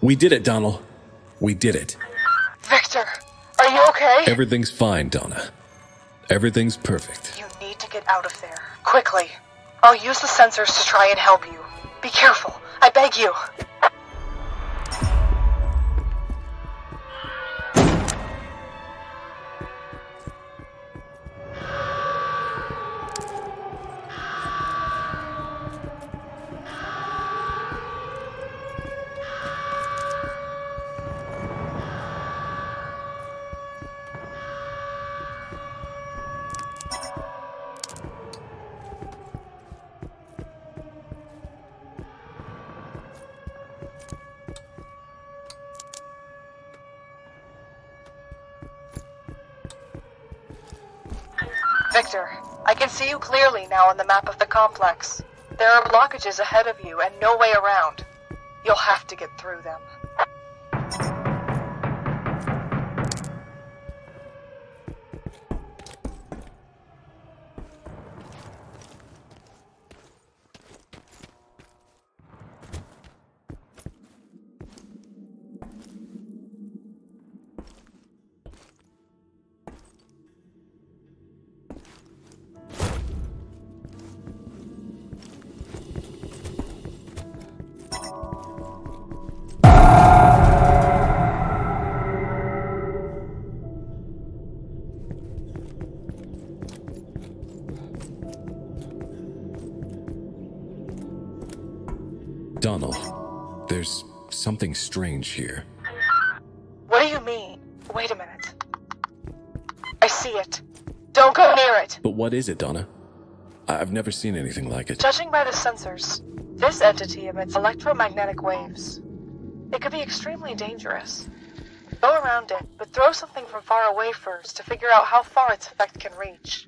We did it, Donald. We did it. Victor, are you okay? Everything's fine, Donna. Everything's perfect. You need to get out of there. Quickly. I'll use the sensors to try and help you. Be careful. I beg you. Victor, I can see you clearly now on the map of the complex. There are blockages ahead of you and no way around. You'll have to get through them. Donald, there's something strange here. What do you mean? Wait a minute. I see it. Don't go near it. But what is it, Donna? I've never seen anything like it. Judging by the sensors, this entity emits electromagnetic waves. It could be extremely dangerous. Go around it, but throw something from far away first to figure out how far its effect can reach.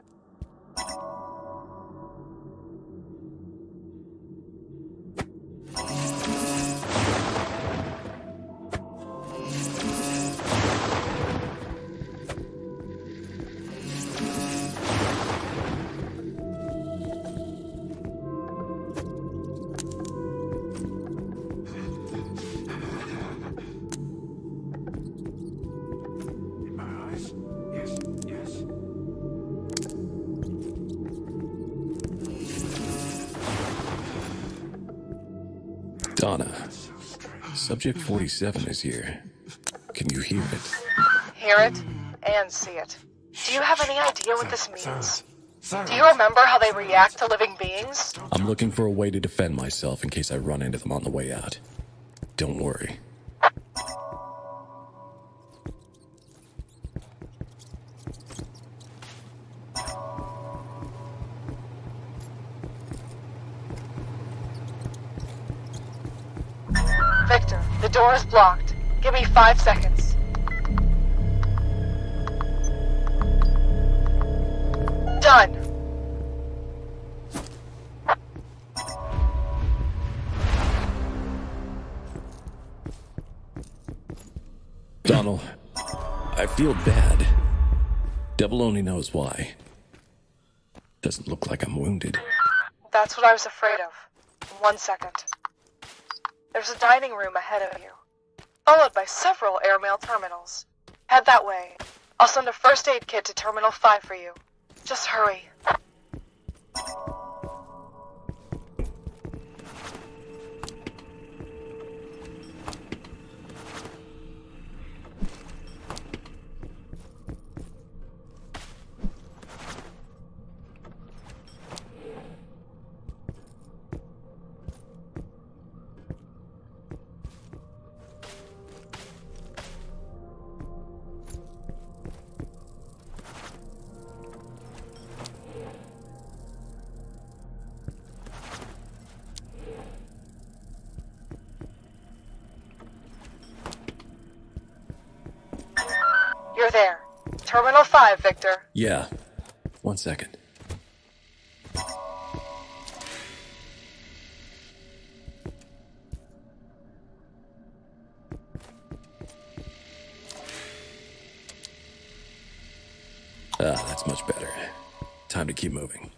Donna, Subject 47 is here. Can you hear it? Hear it and see it. Do you have any idea what this means? Do you remember how they react to living beings? I'm looking for a way to defend myself in case I run into them on the way out. Don't worry. Victor, the door is blocked. Give me 5 seconds. Done. Donald, I feel bad. Devil only knows why. Doesn't look like I'm wounded. That's what I was afraid of. 1 second. There's a dining room ahead of you, followed by several airmail terminals. Head that way. I'll send a first aid kit to Terminal 5 for you. Just hurry. You're there. Terminal 5, Victor. Yeah. 1 second. That's much better. Time to keep moving.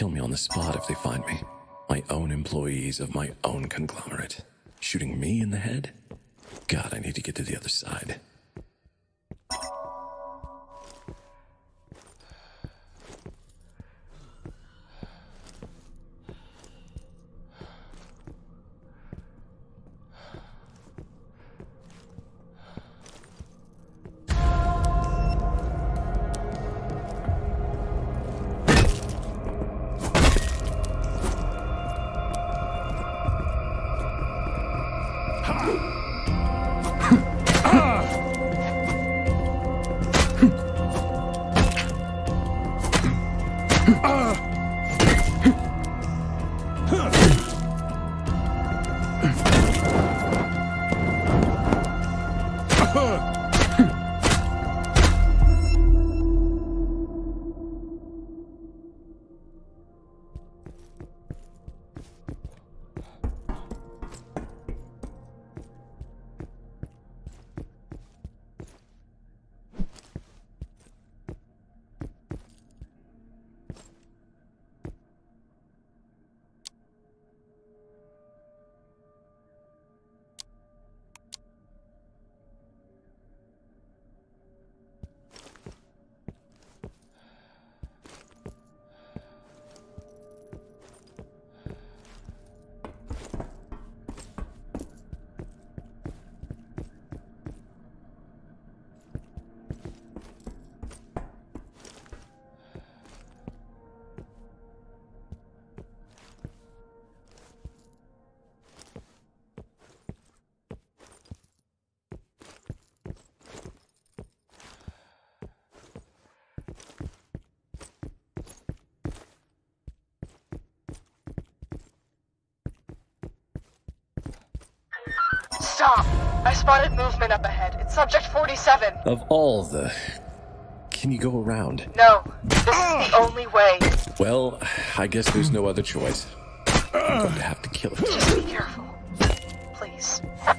kill me on the spot if they find me. My own employees of my own conglomerate. Shooting me in the head? God, I need to get to the other side. Stop! I spotted movement up ahead. It's Subject 47. Of all the... Can you go around? No, this is the only way. Well, I guess there's no other choice. I'm going to have to kill it. Just be careful. Please.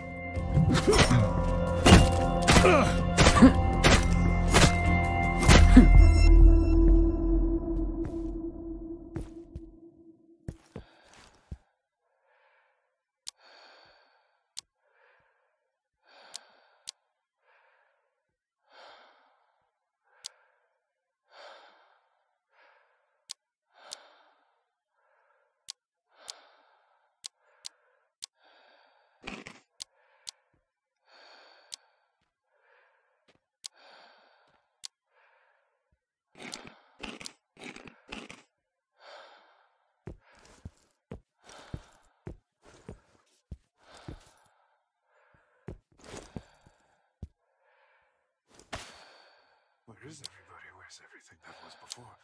Where is everybody? Where's everything that was before?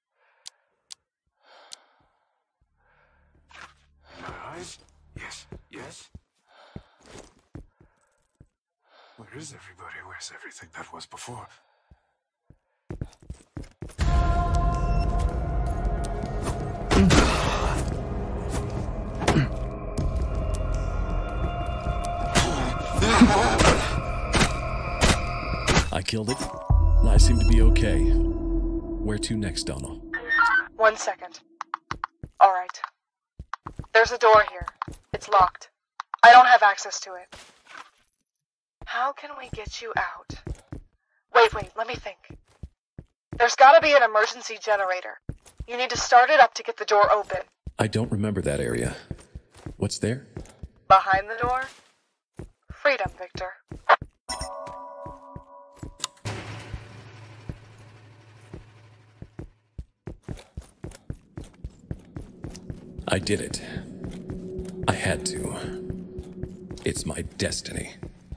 In my eyes? Yes, yes. Where is everybody? Where's everything that was before? I killed it. I seem to be okay. Where to next, Donald? 1 second. Alright. There's a door here. It's locked. I don't have access to it. How can we get you out? Wait, let me think. There's gotta be an emergency generator. You need to start it up to get the door open. I don't remember that area. What's there? Behind the door? Freedom, Victor. I did it. I had to. It's my destiny.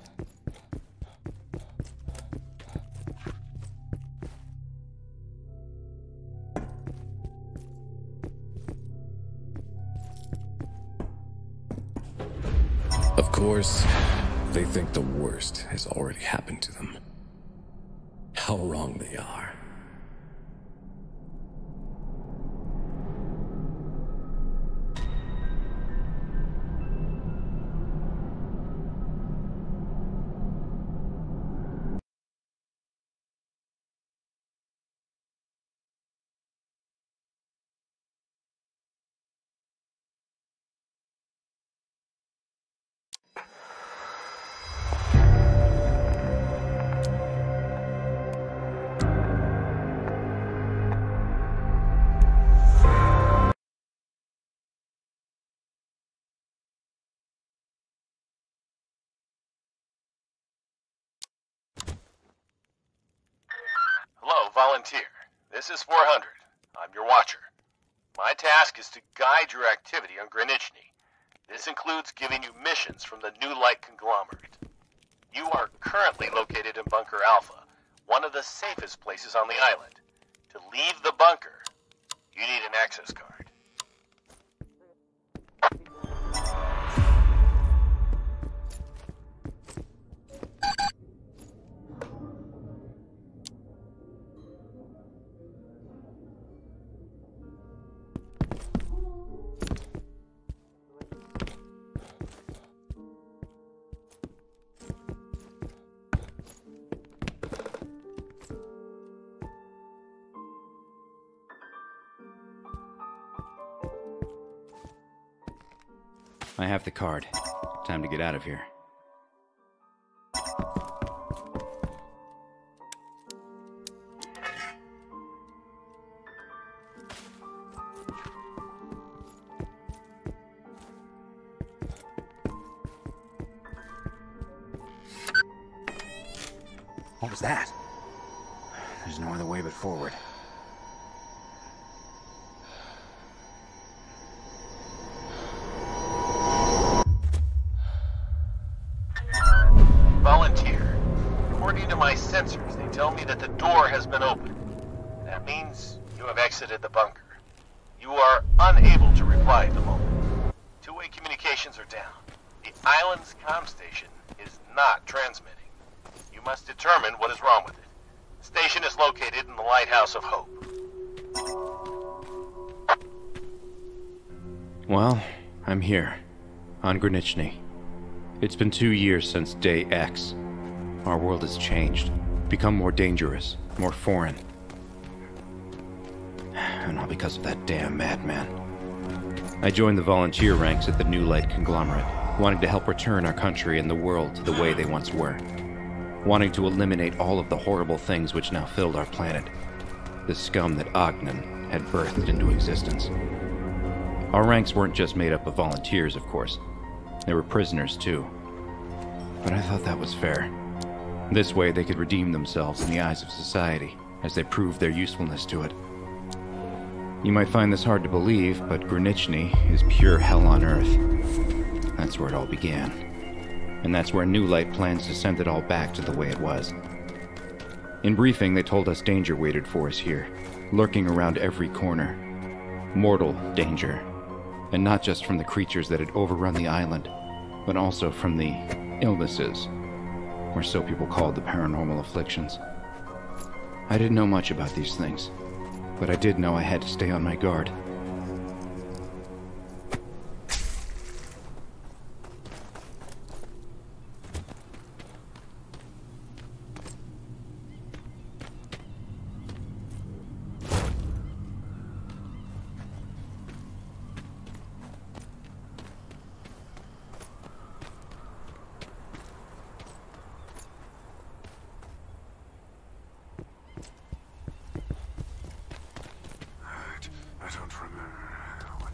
Of course, they think the worst has already happened to them. How wrong they are. volunteer. This is 400. I'm your watcher. My task is to guide your activity on Granichny. This includes giving you missions from the New Light conglomerate. You are currently located in Bunker Alpha, one of the safest places on the island. To leave the bunker, you need an access card. I have the card. Time to get out of here. What was that? There's no other way but forward. Volunteer. According to my sensors, they tell me that the door has been opened. That means you have exited the bunker. You are unable to reply at the moment. Two-way communications are down. The island's comm station is not transmitting. You must determine what is wrong with it. The station is located in the Lighthouse of Hope. Well, I'm here. On Granichny. It's been 2 years since Day X. Our world has changed. Become more dangerous. More foreign. And all because of that damn madman. I joined the volunteer ranks at the New Light conglomerate, wanting to help return our country and the world to the way they once were. Wanting to eliminate all of the horrible things which now filled our planet. The scum that Ogden had birthed into existence. Our ranks weren't just made up of volunteers, of course. There were prisoners, too. But I thought that was fair. This way they could redeem themselves in the eyes of society, as they proved their usefulness to it. You might find this hard to believe, but Granichny is pure hell on Earth. That's where it all began. And that's where New Light plans to send it all back to the way it was. In briefing, they told us danger waited for us here, lurking around every corner. Mortal danger. And not just from the creatures that had overrun the island, but also from the illnesses, or so people called the paranormal afflictions. I didn't know much about these things, but I did know I had to stay on my guard. I don't remember.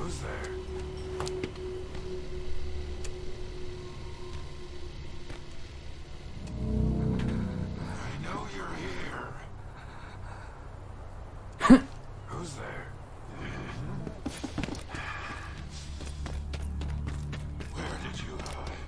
Who's there? I know you're here. Who's there? Where did you hide?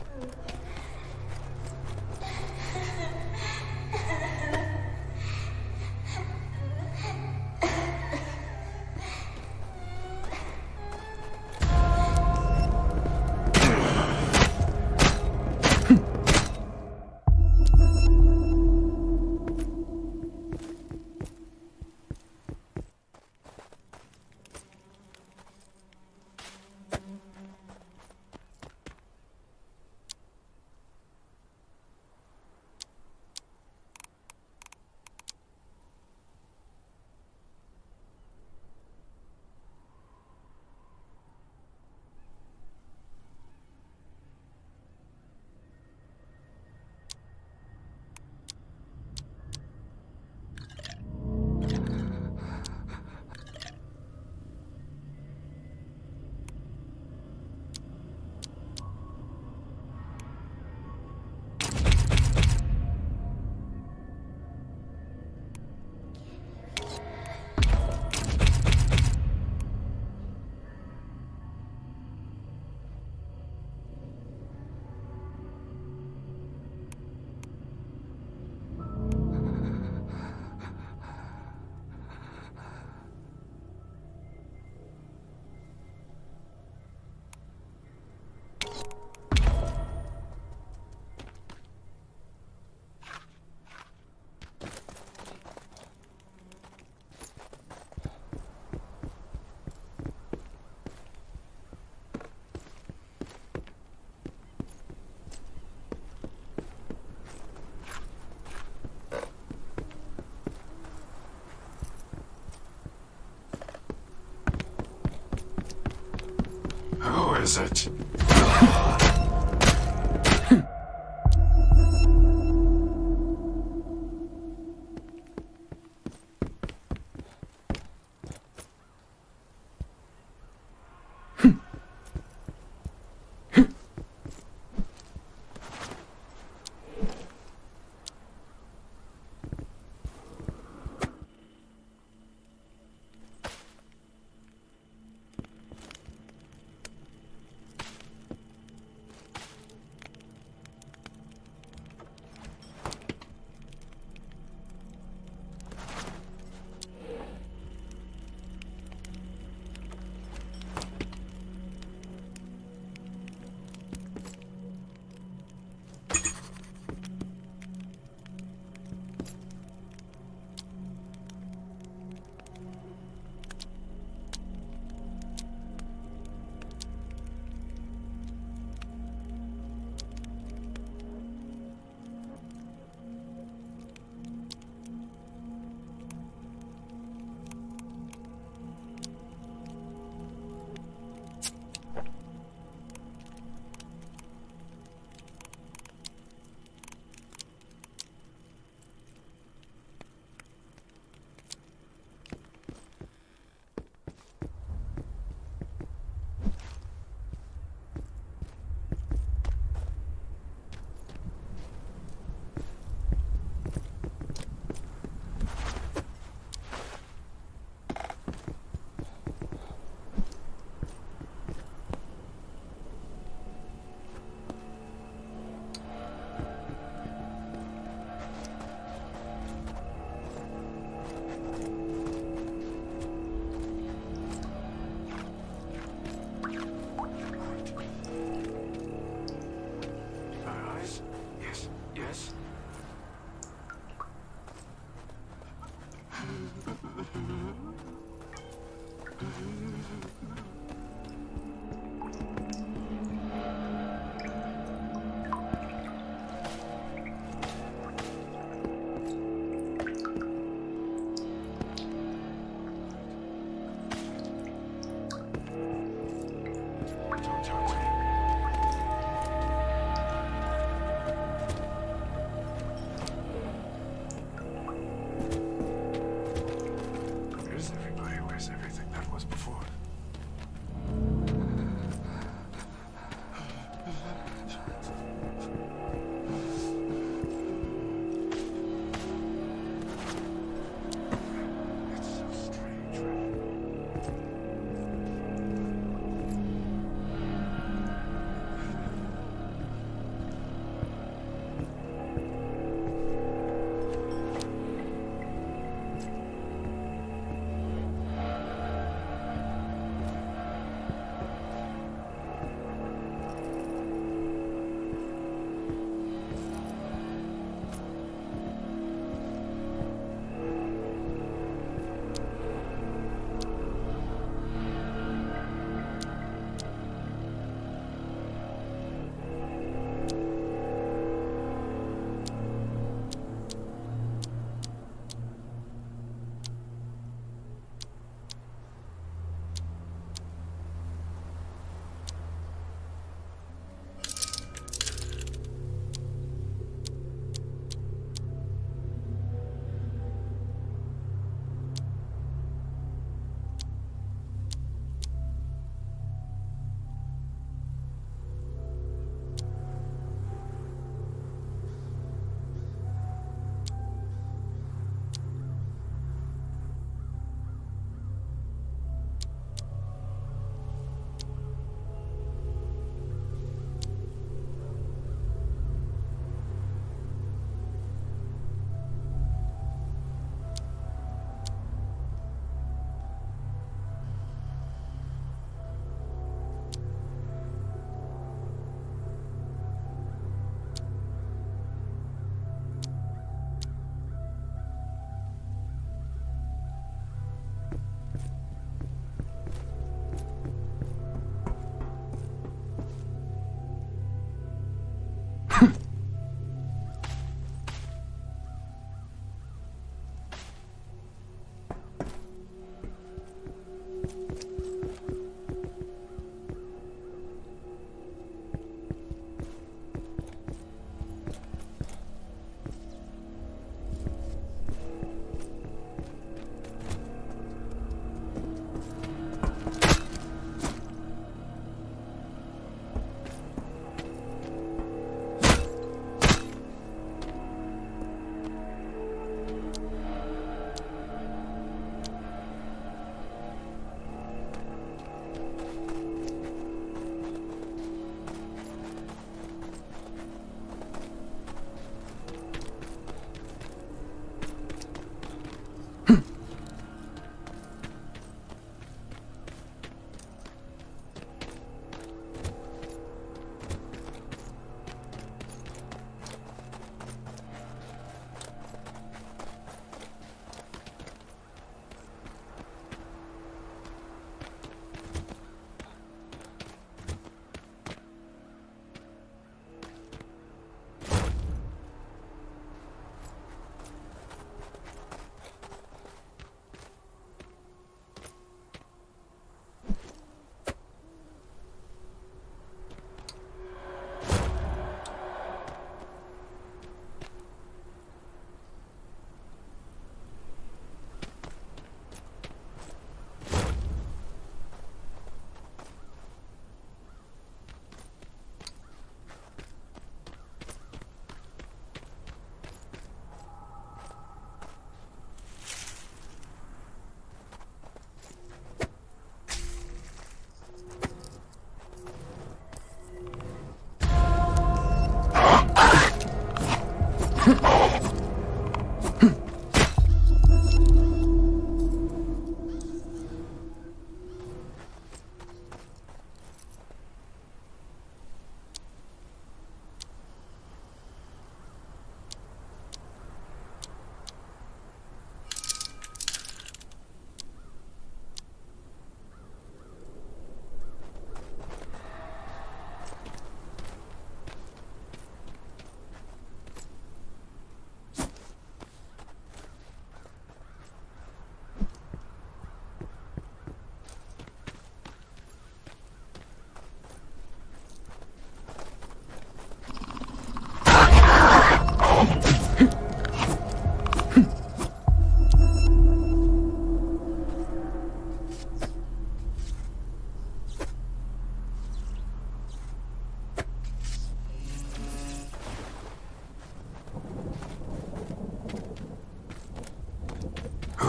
Who is it?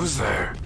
Who's there?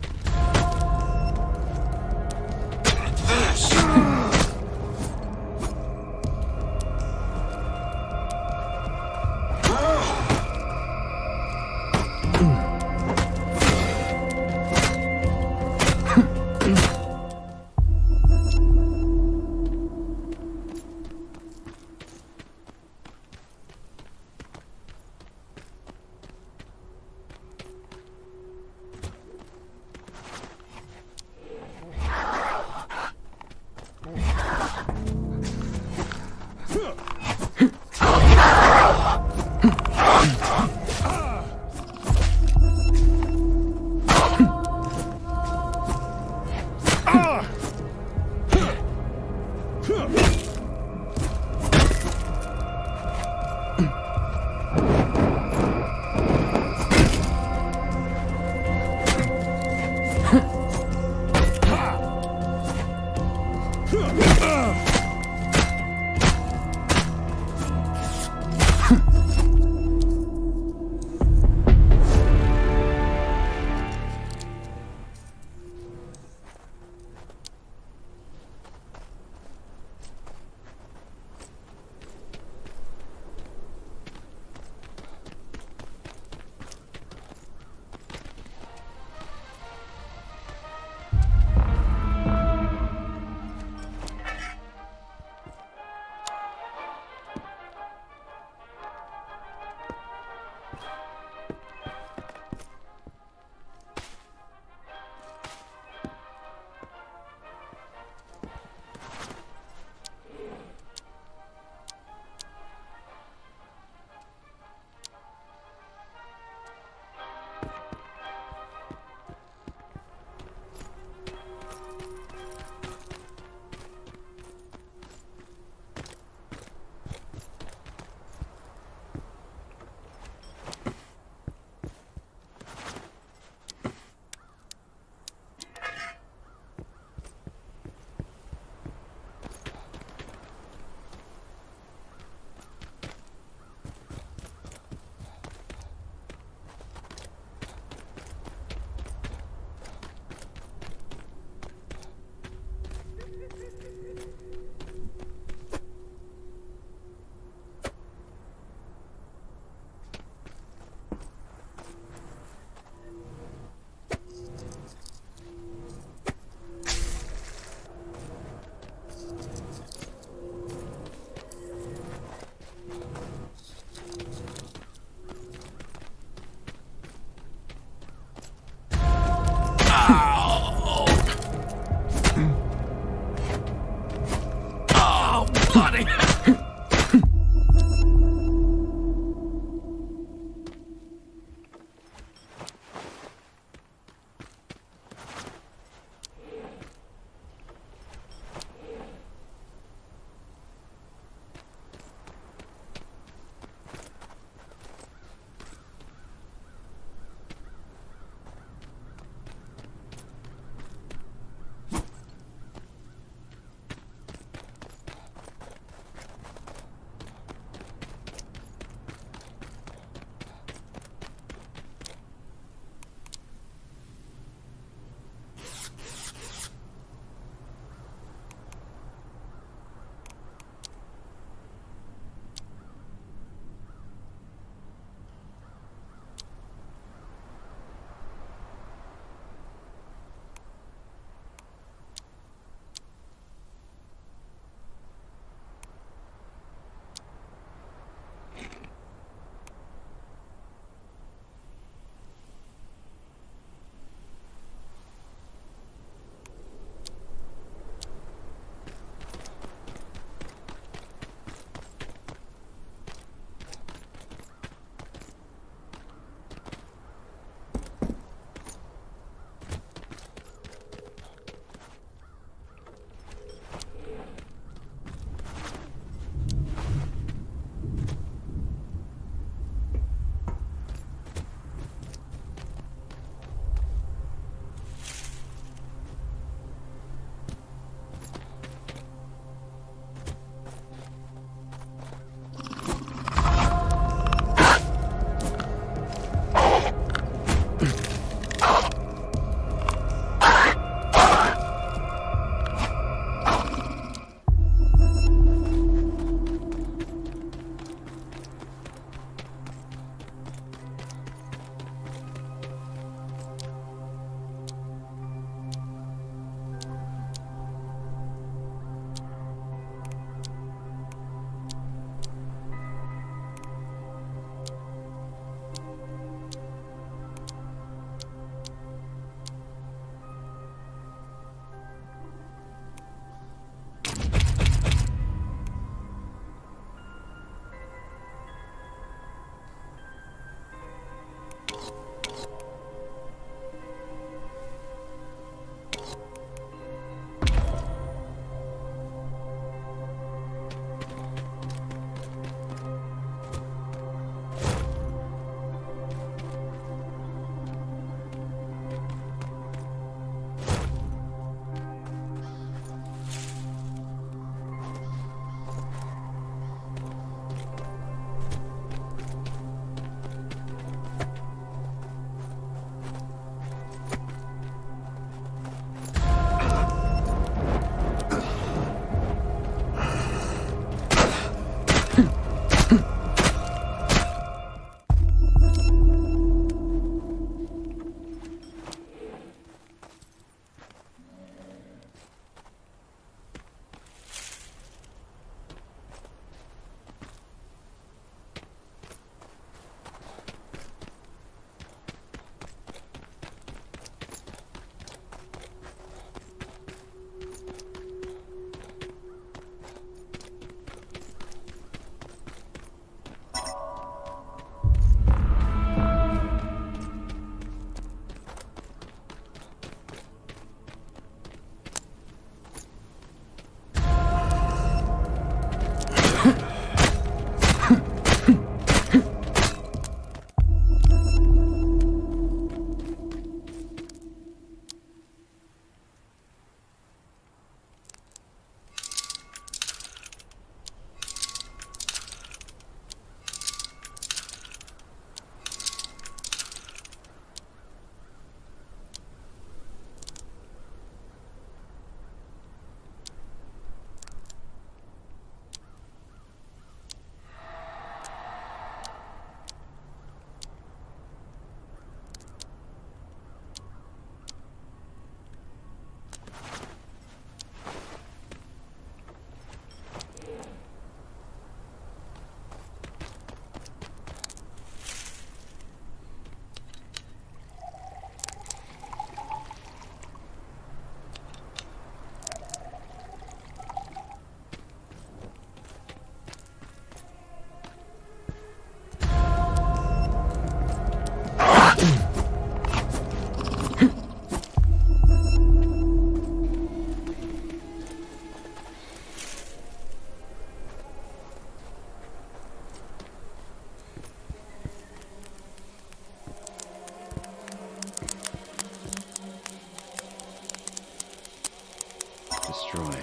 destroyed.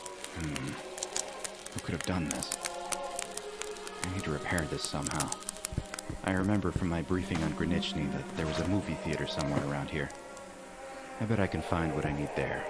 Who could have done this? I need to repair this somehow. I remember from my briefing on Granichny that there was a movie theater somewhere around here. I bet I can find what I need there.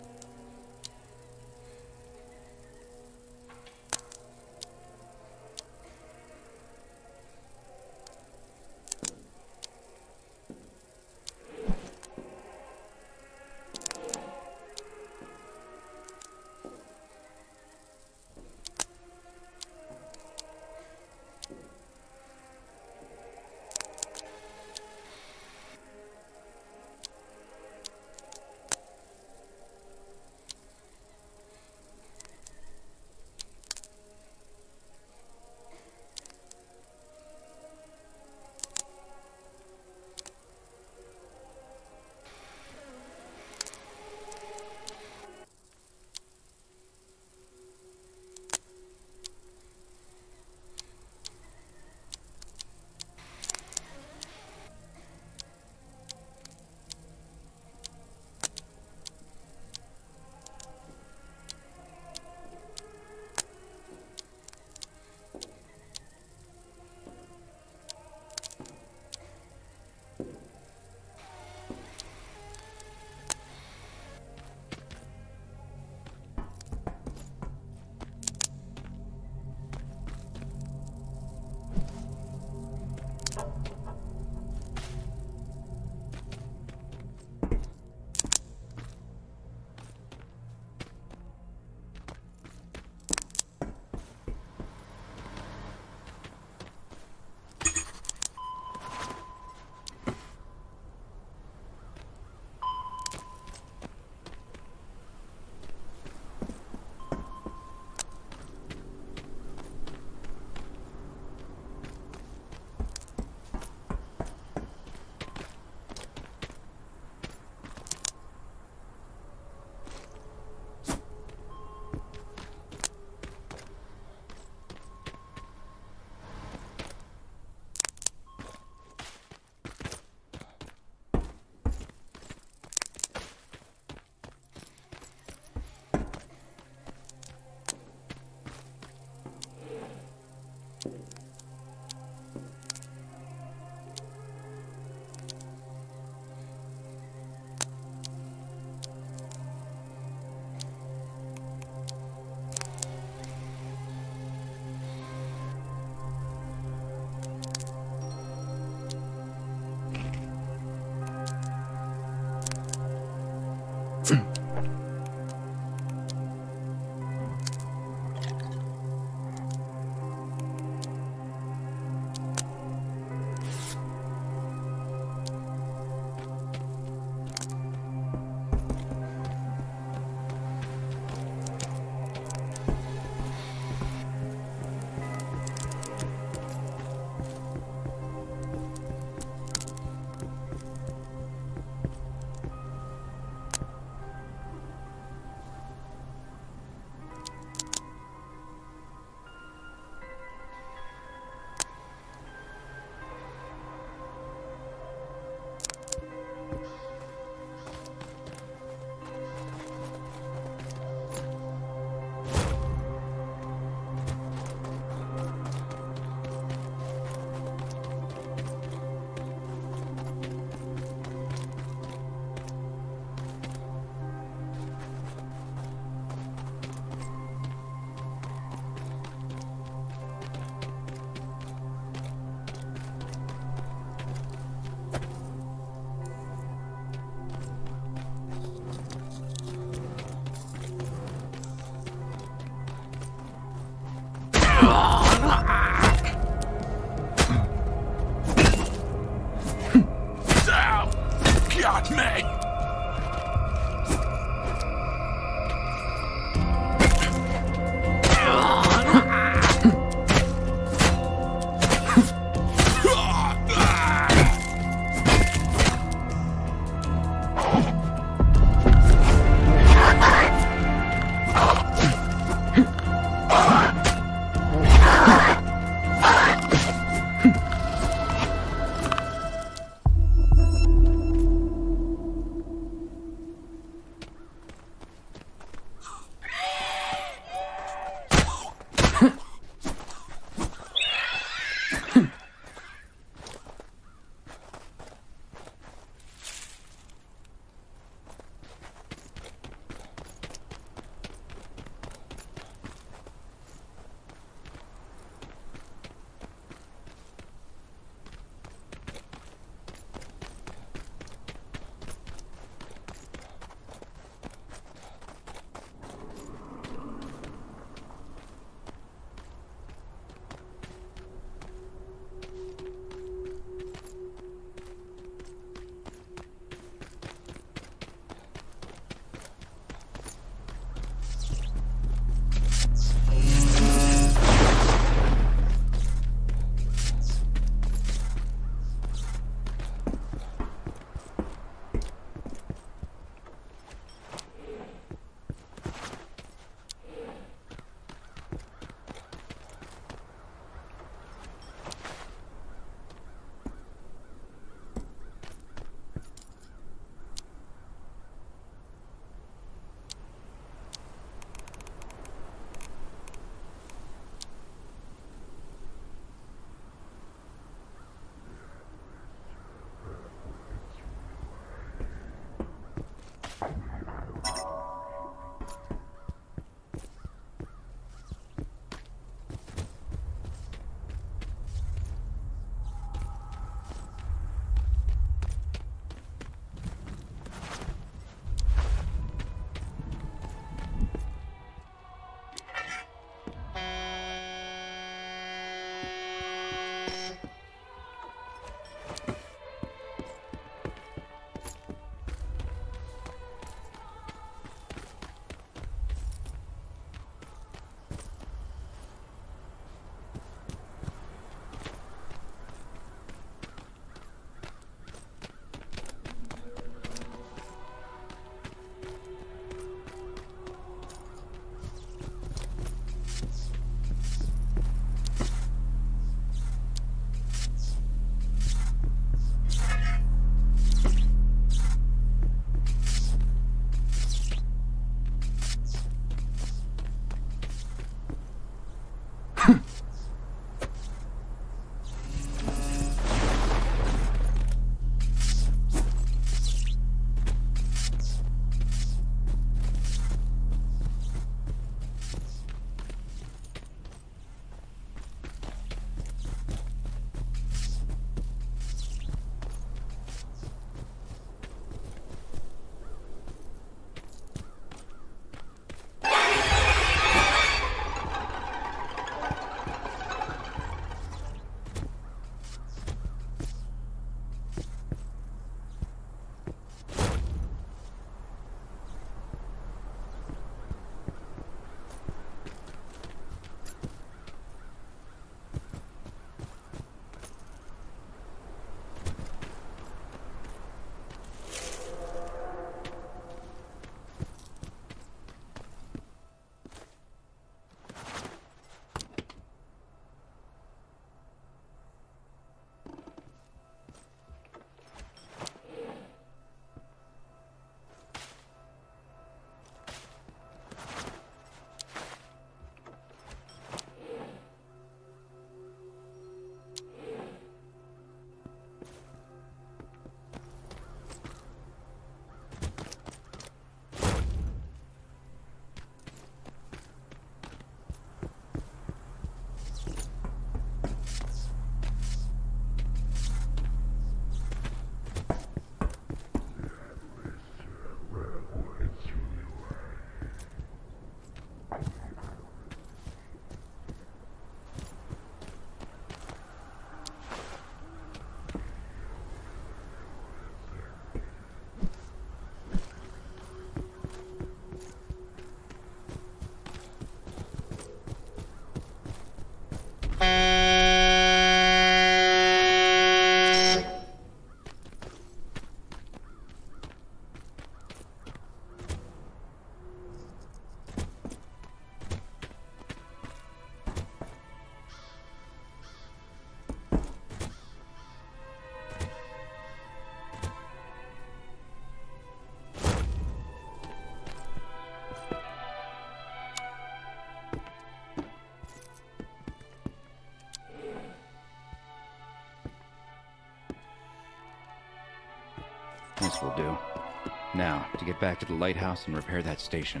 This will do. Now, to get back to the lighthouse and repair that station.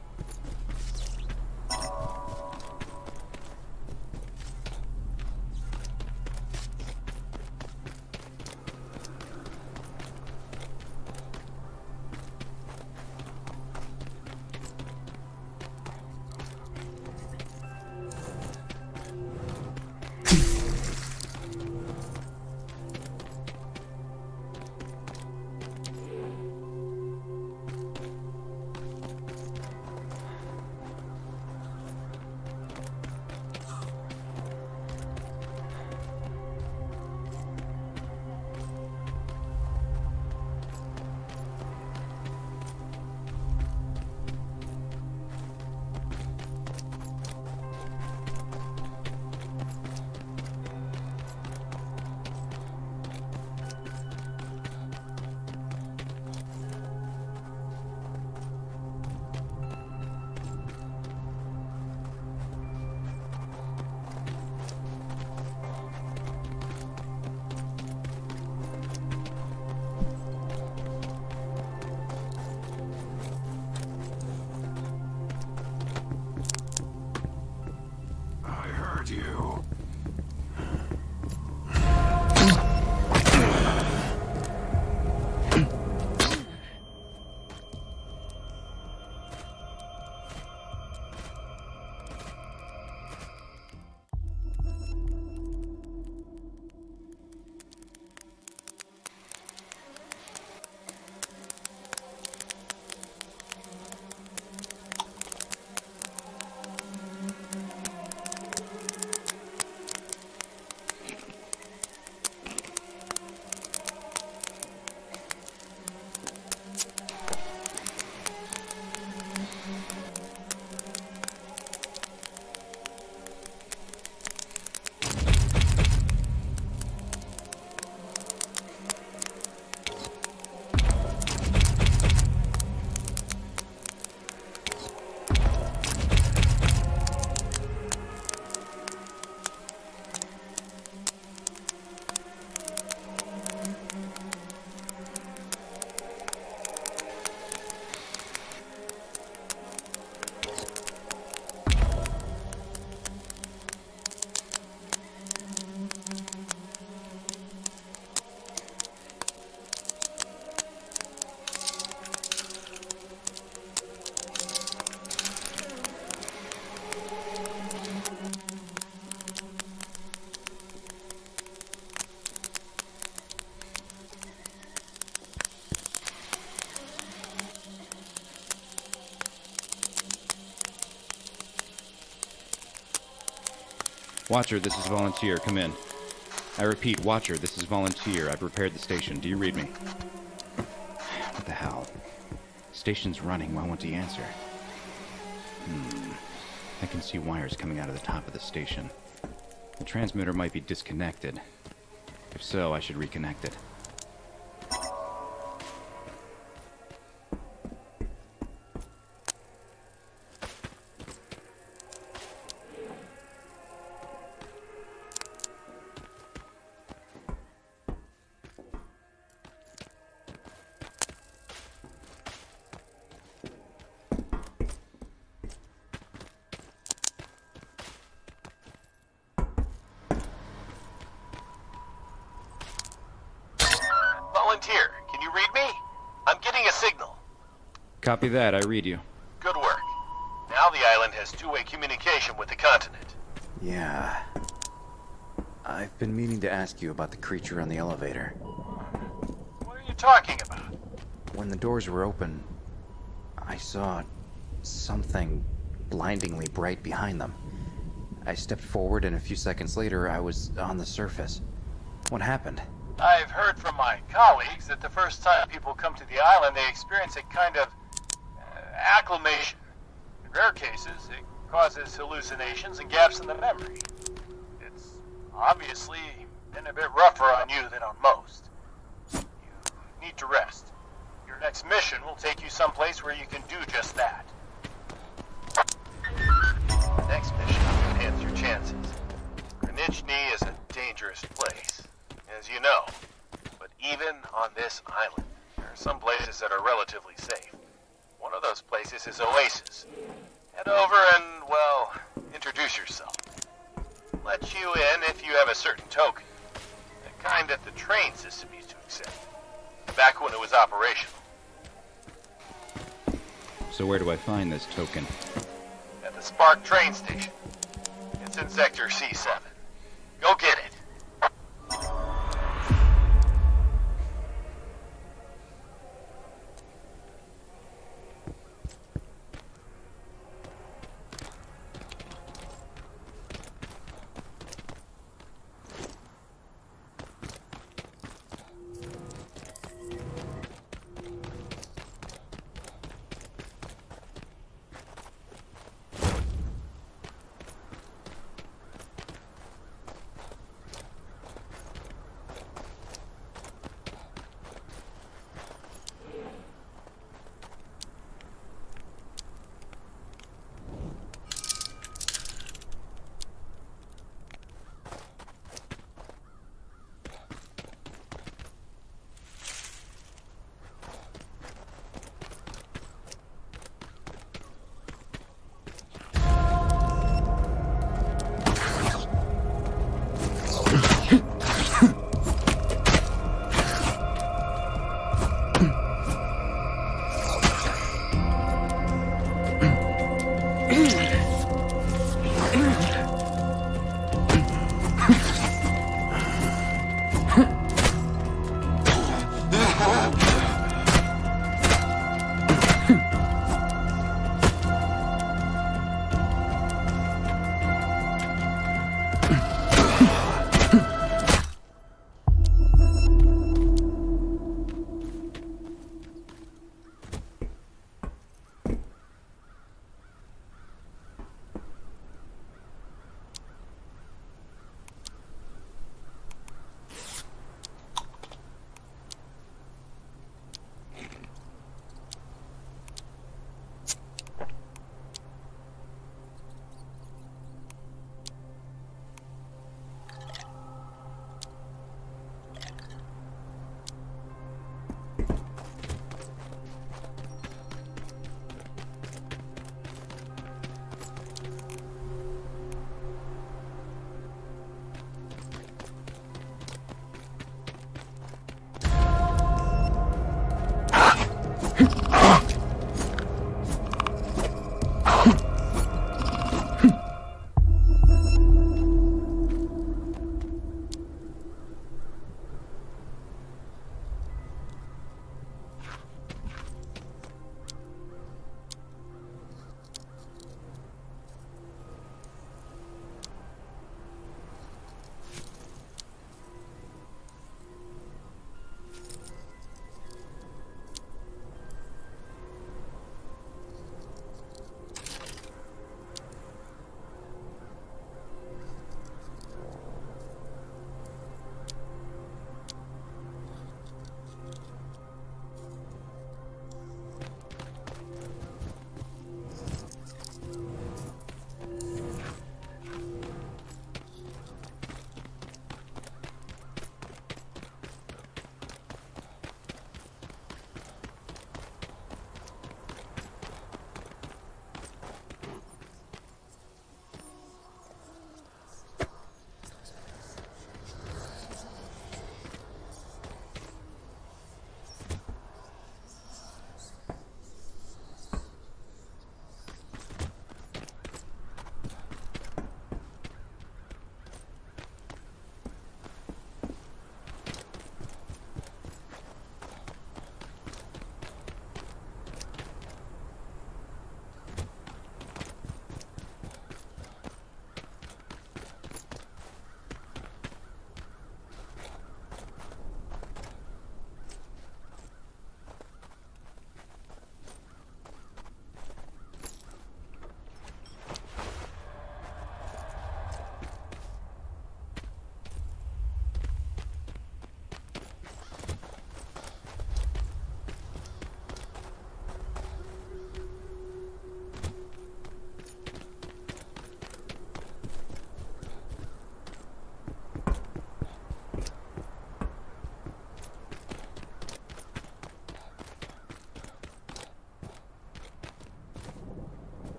You. Watcher, this is Volunteer. Come in. I repeat, Watcher, this is Volunteer. I've repaired the station. Do you read me? What the hell? Station's running. Why won't he answer? I can see wires coming out of the top of the station. The transmitter might be disconnected. If so, I should reconnect it. Volunteer, can you read me? I'm getting a signal. Copy that, I read you. Good work. Now the island has two-way communication with the continent. Yeah. I've been meaning to ask you about the creature on the elevator. What are you talking about? When the doors were open, I saw something blindingly bright behind them. I stepped forward, and a few seconds later, I was on the surface. What happened? I've heard from my colleagues that the first time people come to the island, they experience a kind of acclimation. In rare cases, it causes hallucinations and gaps in the memory. It's obviously been a bit rougher on you than on most. You need to rest. Your next mission will take you someplace where you can do just that. The next mission will enhance your chances. Granichny is a dangerous place, as you know. But even on this island, there are places that are relatively safe. One of those places is Oasis. Head over and, well, introduce yourself. Let you in if you have a certain token. The kind that the train system used to accept. Back when it was operational. So where do I find this token? At the Spark train station. It's in Sector C7. Go get it.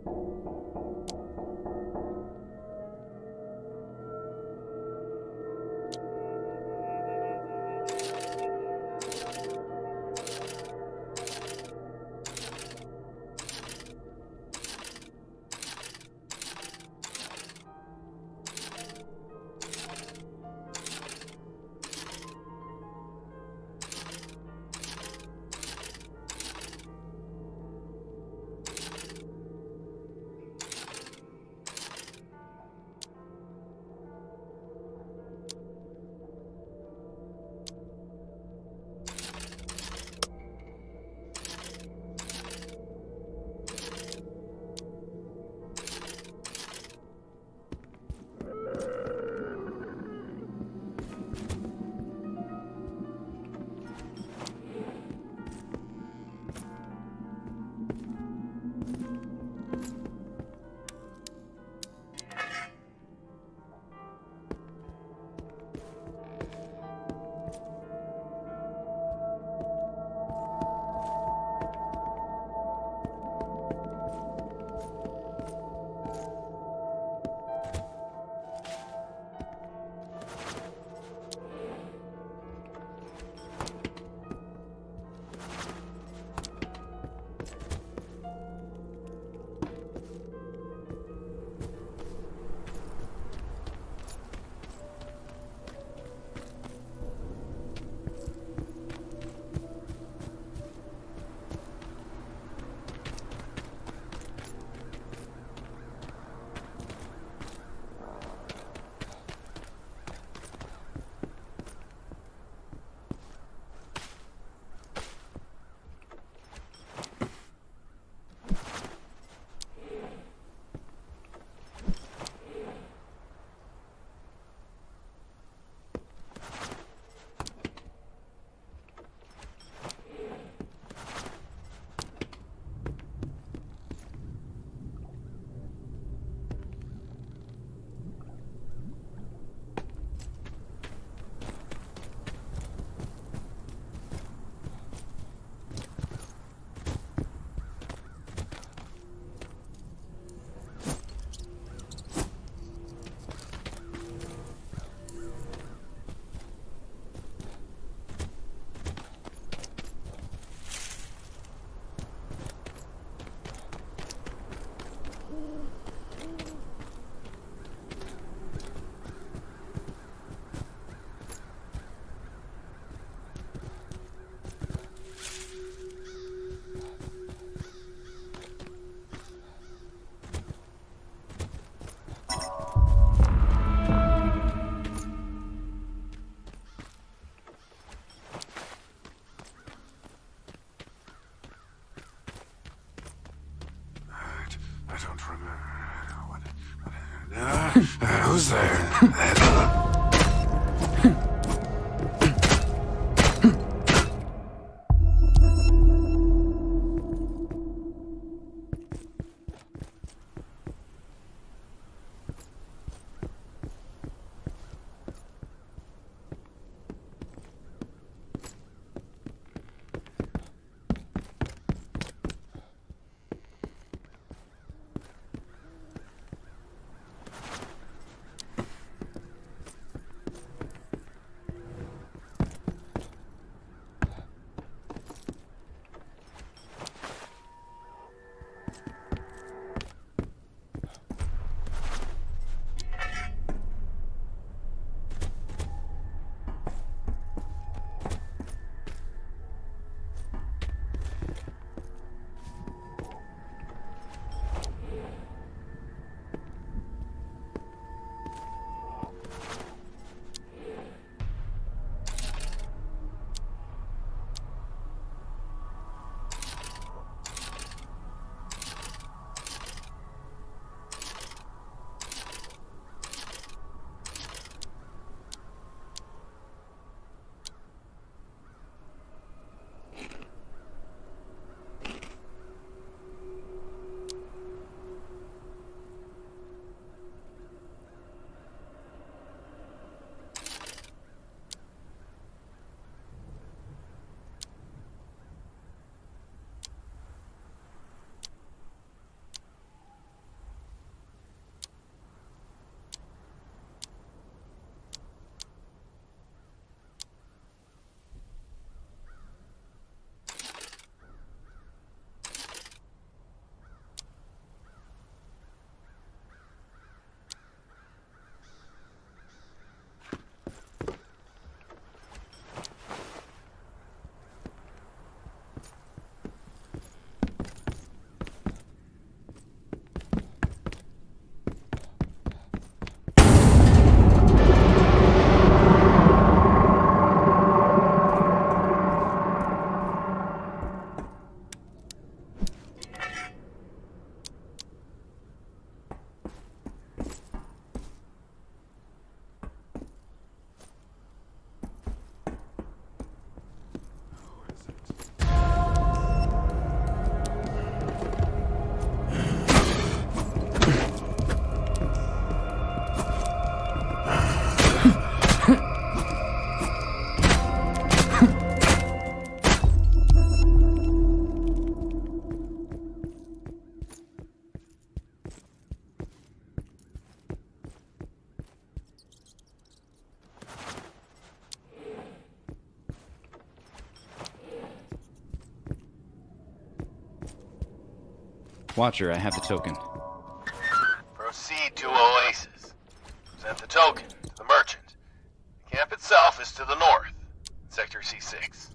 I don't remember. Who's there? Watcher, I have the token. Proceed to Oasis. Present the token to the merchant. The camp itself is to the north, Sector C6.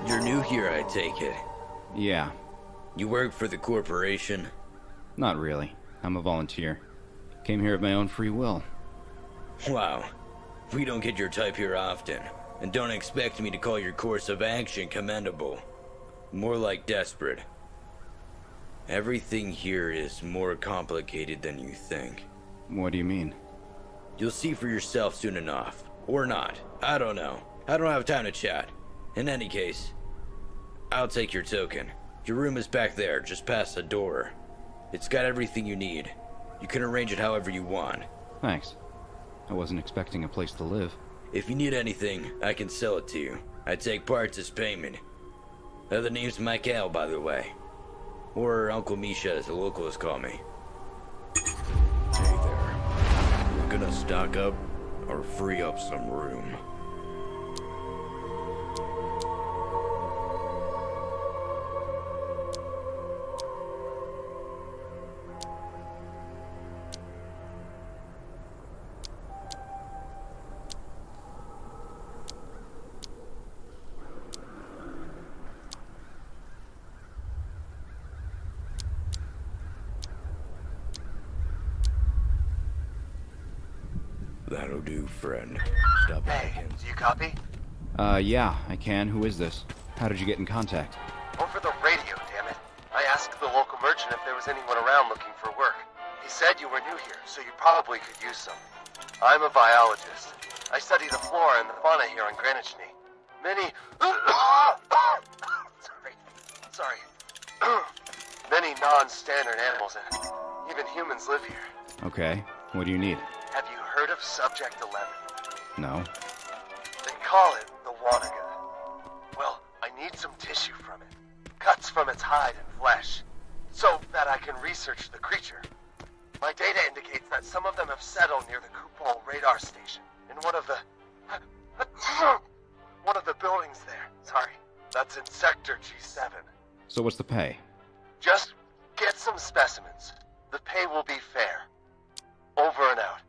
You're new here, I take it. Yeah, You work for the corporation? not really. I'm a volunteer. Came here of my own free will. Wow. We don't get your type here often. And don't expect me to call your course of action commendable. More like desperate. Everything here is more complicated than you think. What do you mean? You'll see for yourself soon enough. Or not. I don't know. I don't have time to chat. In any case, I'll take your token. Your room is back there, just past the door. It's got everything you need. You can arrange it however you want. Thanks. I wasn't expecting a place to live. If you need anything, I can sell it to you. I take parts as payment. The name's Michael, by the way. Or Uncle Misha, as the locals call me. Hey there. We're gonna stock up or free up some room. That'll do, friend. Stop by Hey, again. do you copy? Yeah, I can. Who is this? How did you get in contact? Over the radio, damn it. I asked the local merchant if there was anyone around looking for work. He said you were new here, so you probably could use some. I'm a biologist. I study the flora and the fauna here on Greenwich-Knee. Many... Sorry. Many non-standard animals and even humans live here. Okay. What do you need? Have you heard of Subject 11? No. They call it the Wanaga. Well, I need some tissue from it. Cuts from its hide and flesh. So that I can research the creature. My data indicates that some of them have settled near the Kupol radar station. In one of the... one of the buildings there. Sorry. That's in Sector G7. So what's the pay? Just get some specimens. The pay will be fair. Over and out.